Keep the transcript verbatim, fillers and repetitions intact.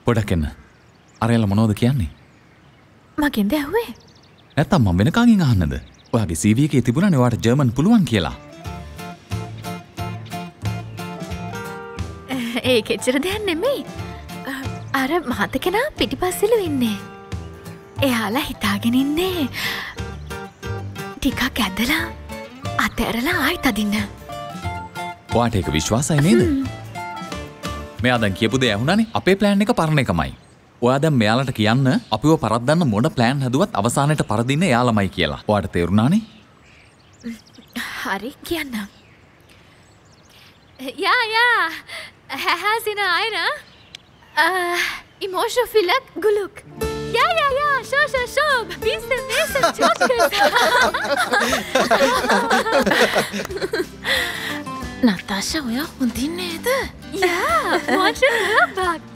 පොඩක් එන්න. අරයලා මොනවද කියන්නේ? මගෙන්ද ඇහුවේ? නැත්තම් මම වෙන කාගෙන් අහන්නද? ඔයාගේ සී වී එකේ තිබුණානේ ඔයාට ජර්මන් පුළුවන් කියලා. ඒක එච්චර දෙයක් නෙමෙයි. අර මහත කෙනා පිටිපස්සෙලු ඉන්නේ. එයාලා හිතාගෙන ඉන්නේ ටිකක් ඇදලා අතෑරලා ආයෙත් අදින්න. ඔයාට ඒක විශ්වාසයි නේද? මෙයා දැන් කියපු දේ ඇහුණානේ. අපේ ප්ලෑන් එක පරණ එකමයි. ඔයා දැන් මෙයාලට කියන්න අපිව පරද්දන්න මොන ප්ලෑන් හැදුවත් අවසානයේ පරදින්නේ එයාලමයි කියලා. ඔයාට තේරුණානේ? හරි කියන්න. යා යා. හැහැසින අයන. ඉමෝෂනල් ෆිලක් ගුලුක්. යා යා යා. ෂෝ ෂෝ ෂෝ. බිස්ස බිස්ස චොක්කස්. Natasha, ඔයා හොඳින් නේද? යා. watch her back.